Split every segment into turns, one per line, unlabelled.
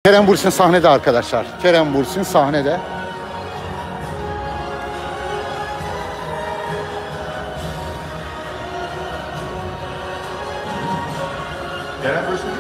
Kerem Bürsin sahnede arkadaşlar. Kerem Bürsin sahnede.
Kerem Bürsin.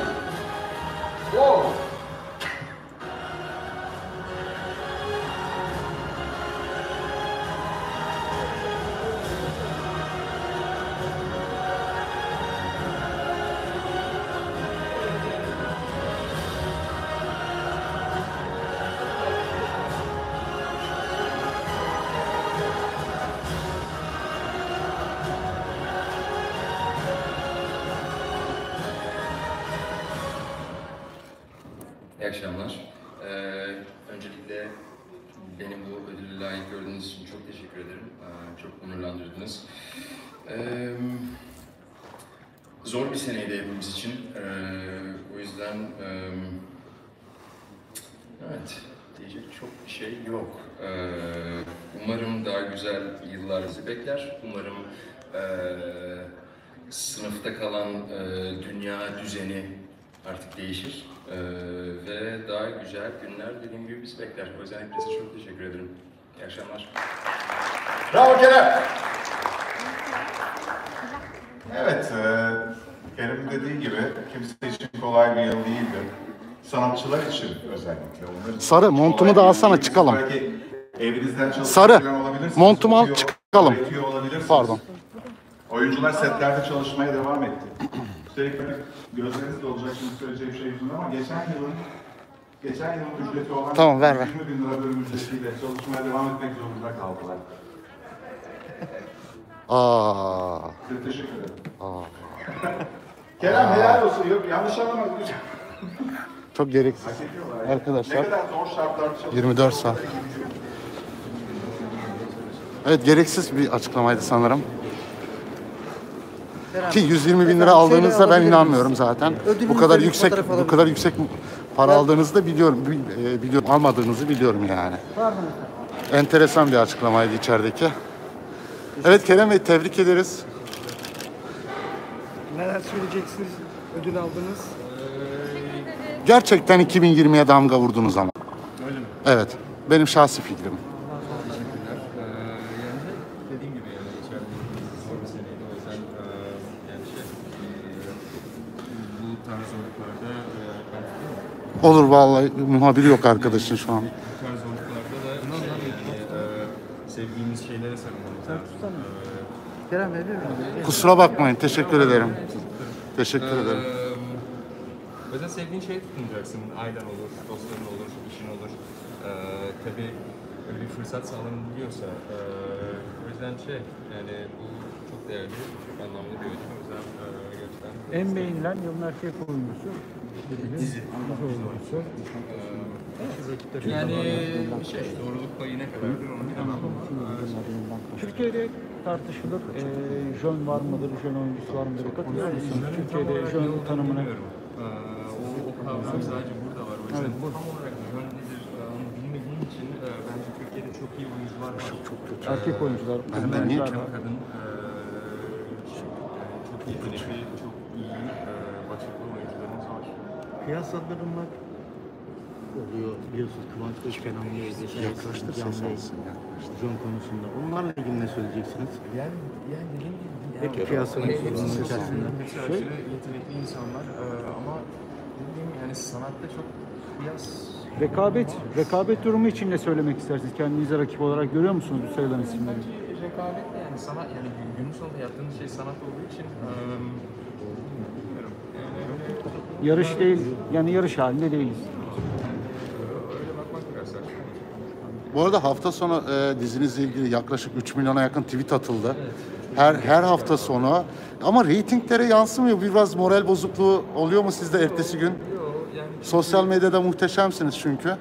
İyi akşamlar. Öncelikle beni bu ödülle layık gördüğünüz için çok teşekkür ederim. Çok onurlandırdınız. Zor bir seneydi hepimiz için. O yüzden evet, diyecek çok bir şey yok. Umarım daha güzel yıllar bizi bekler. Umarım sınıfta kalan dünya düzeni artık değişir. Ve daha güzel günler dediğim gibi bizi bekler. O yüzden hepinize çok teşekkür ederim. İyi akşamlar.
Bravo Kerem. Evet, Kerem'in dediği gibi kimse için kolay bir yıl değildi. Sanatçılar için özellikle. Onlar için
Sarı, montumu da alsana,
değil.
çıkalım.
Belki evinizden
Sarı,
çalışan olabilirsiniz.
montumu al,
Öğretiyor-
çıkalım.
öğretiyor olabilirsiniz.
Pardon.
Oyuncular setlerde çalışmaya devam etti. Üstelik gözleriniz de olacak şimdi söyleyeceğim şey yüzünden ama geçen yılın ücreti olan
Tamam, ver.
20 bin lira bölüm ücretiyle çalışmaya devam etmek zorunda kaldılar. Size teşekkür ederim. Kerem helal olsun. Yok yanlış anlamadım.
Çok gereksiz.
Hak ediyorlar ya.
Arkadaşlar,
Ne kadar zor şartlarda çalışıyorlar.
24 saat. Evet, gereksiz bir açıklamaydı sanırım. Ki 120 bin lira aldığınızda ben inanmıyorum zaten. Bu kadar yüksek para aldığınızı da biliyorum, almadığınızı biliyorum yani. Enteresan bir açıklamaydı içerideki. Evet Kerem Bey, tebrik ederiz.
Neler söyleyeceksiniz? Ödül aldınız.
Gerçekten 2020'ye damga vurdunuz ama.
Öyle mi?
Evet, benim şahsi fikrim.
Teşekkürler. Yani dediğim gibi yani içeride zor bir seneydi. O yüzden yani bu tarz zorluklarda ben
Olur vallahi, muhabiri yok arkadaşın şu an.
bu tarz zorluklarda da sevdiğimiz şeylere sarılmamız lazım.
Kerem veriyorum.
Kusura bakmayın, teşekkür ederim. Teşekkür ederim.
O yüzden sevdiğin şeye tutunacaksın. Ailen olur, dostların olur, işin olur. Tabii öyle bir fırsat sağlanabiliyorsa. O yüzden yani bu çok değerli, çok anlamlı bir ödül. O yüzden gerçekten...
En beğenilen yılın erkek oyuncusu. Dizi oyuncusu.
Yani doğruluk payı ne kadardır onu bilemem.
Türkiye'de tartışılır. Jön var mıdır, jön oyuncusu var mıdır? Katılıyor musun? Türkiye'de jön tanımını...
O kavram sadece burada var. O yüzden tam olarak jön nedir onu bilmediğim için bence Türkiye'de çok iyi oyuncular var.
Erkek oyuncular.
Benden niye
Hem kadın çok yetenekli, çok iyi başarılı oyuncularımız var.
Kıyaslandırmak oluyor biliyorsunuz Kıvanç Kılıçdaroğlu
Yaklaştır, ses alsın, yaklaştır.
Jön konusunda. Onlarla ilgili ne söyleyeceksiniz?
Yani dediğim gibi
Peki kıyaslamak sorunun içerisinde.
hepsi aşırı yetenekli insanlar ama dediğim yani sanatta çok kıyas
Rekabet durumu için ne söylemek istersiniz? Kendinize rakip olarak görüyor musunuz bu sayılan isimleri?
bence rekabet de yani sanat yani günün sonunda yaptığımız şey sanat olduğu için bilmiyorum. Yani
Yarış değil, yani yarış halinde değiliz.
öyle bakmak biraz saçma.
Bu arada hafta sonu dizinizle ilgili yaklaşık 3 milyona yakın tweet atıldı. Her hafta sonu. Ama reytinglere yansımıyor. Biraz moral bozukluğu oluyor mu sizde ertesi gün?
Yok yani
Sosyal medyada muhteşemsiniz çünkü.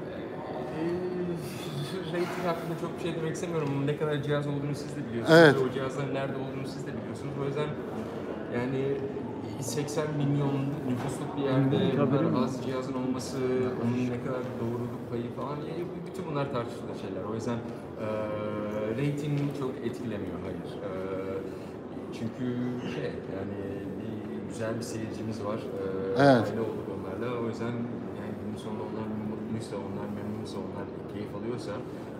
rating hakkında çok bir şey demek istemiyorum. Ne kadar cihaz olduğunu siz de biliyorsunuz.
Evet.
O cihazların nerede olduğunu siz de biliyorsunuz. O yüzden yani 80 milyon nüfusluk bir yerde bu kadar az cihazın olması, onun ne kadar doğruluk payı falan, yani bütün bunlar tartışılan şeyler. O yüzden rating çok etkilemiyor, hayır. Çünkü yani güzel bir seyircimiz var.
Evet.
Aile olduk onlarla. O yüzden yani günün sonunda onların başarılıysa, onlar memnunsa, onlar keyif alıyorsa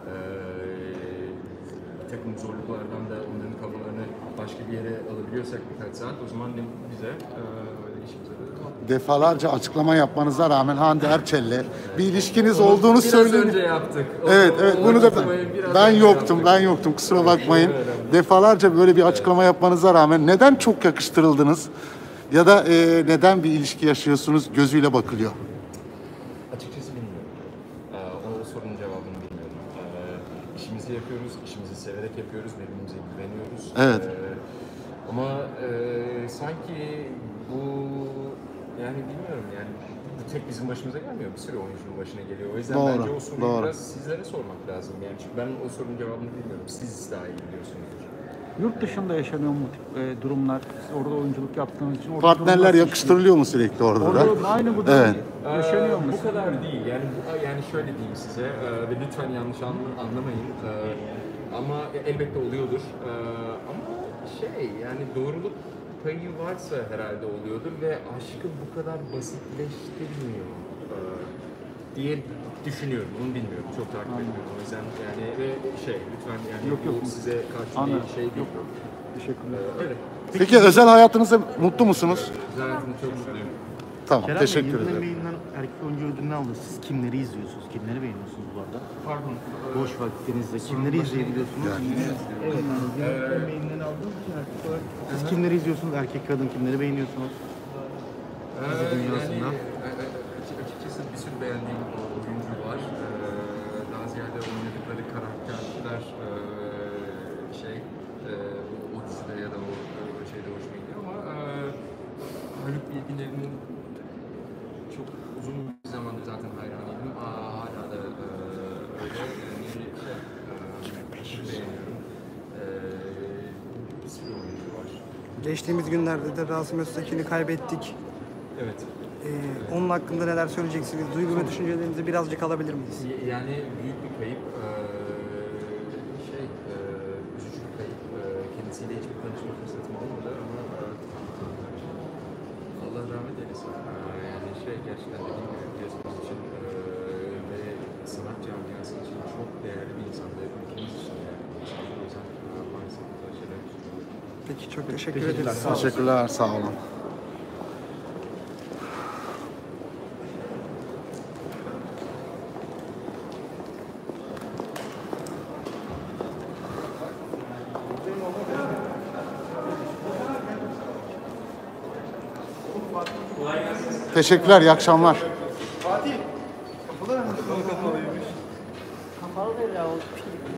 bir takım zorluklardan da onların kafalarını başka bir yere alabiliyorsak birkaç saat, o zaman ne bize işimize de
Defalarca açıklama yapmanıza rağmen Hande Erçel'le bir ilişkiniz olduğunu
biraz
söyledi.
önce yaptık.
Evet, evet. Bunu da
açıklamayı biraz
ben
önce
yoktum.
yaptık.
Ben yoktum. Kusura bakmayın.
önemli.
Defalarca böyle bir açıklama yapmanıza rağmen neden çok yakıştırıldınız? Ya da neden bir ilişki yaşıyorsunuz gözüyle bakılıyor?
Açıkçası bilmiyorum. O sorunun cevabını bilmiyorum. İşimizi yapıyoruz, işimizi severek yapıyoruz, birbirimize güveniyoruz.
Evet.
Ama sanki bu, yani bilmiyorum yani, bu tek bizim başımıza gelmiyor, bir sürü oyuncunun başına geliyor. O yüzden
Doğru,
bence o soruyu
doğru.
biraz sizlere sormak lazım. Yani çünkü ben o sorunun cevabını bilmiyorum. Siz daha iyi biliyorsunuzdur.
Yurt dışında yaşanıyor mu bu tip durumlar? Siz orada oyunculuk yaptığınız için orada
Partnerler
durumlar nasıl
yakıştırılıyor mu sürekli orada da?
işliyor? Orada aynı bu durum
Evet.
yaşanıyor mu?
Bu kadar değil. Yani şöyle diyeyim size ve lütfen yanlış anlamayın. Ama elbette oluyordur. Ama yani doğruluk payı varsa herhalde oluyordur ve aşkı bu kadar basitleştirmiyor diye düşünüyorum. Onu bilmiyorum. Çok takip etmiyorum. O yüzden yani ve lütfen yani
Yok.
bu size karşı
Anladım.
bir şey değil.
Teşekkürler.
Öyle.
Peki özel hayatınızda mutlu musunuz?
Güzel, çok mutluyum.
Tamam,
Kerem Bey,
teşekkür
Yıldırım
ederim.
Bey'inden erkek oyuncu ödülünü aldı. Siz kimleri izliyorsunuz? Kimleri beğeniyorsunuz bu arada?
Pardon.
Boş vaktinizde kimleri izleyebiliyorsunuz? Evet, yani Yıldırım Bey'inden aldığınız için erkek olarak siz kimleri izliyorsunuz? Erkek, kadın kimleri beğeniyorsunuz? Dizi dünyasında.
Açıkçası bir sürü beğendiğim oyuncu var. Daha ziyade oynadıkları karakterler o dizide ya da o şeyde hoşuma gidiyor ama Haluk Bilginer'in çok uzun bir zamandır zaten hayranıydım. Hala da öyle. Beğeniyorum. Bir sürü oyuncu var.
Geçtiğimiz günlerde de Rasim Öztekin'i kaybettik.
Evet.
Onun hakkında neler söyleyeceksiniz? Duygu ve düşüncelerinizi birazcık alabilir miyiz?
Yani büyük bir kayıp, üzücü bir kayıp. Kendisiyle hiçbir tanışma fırsatım olmadı ama Allah rahmet eylesin. Yani gerçekten dediğim gibi piyasası için ve sanat camiası için çok değerli bir insandı. Ülkemiz için değerli bir insandı. O yüzden maalesef böyle şeyler üzülüyorum.
Peki çok teşekkür ederiz. Sağ olun.
Teşekkürler, sağ olun. Teşekkürler, iyi akşamlar.
Kapalı değil ya o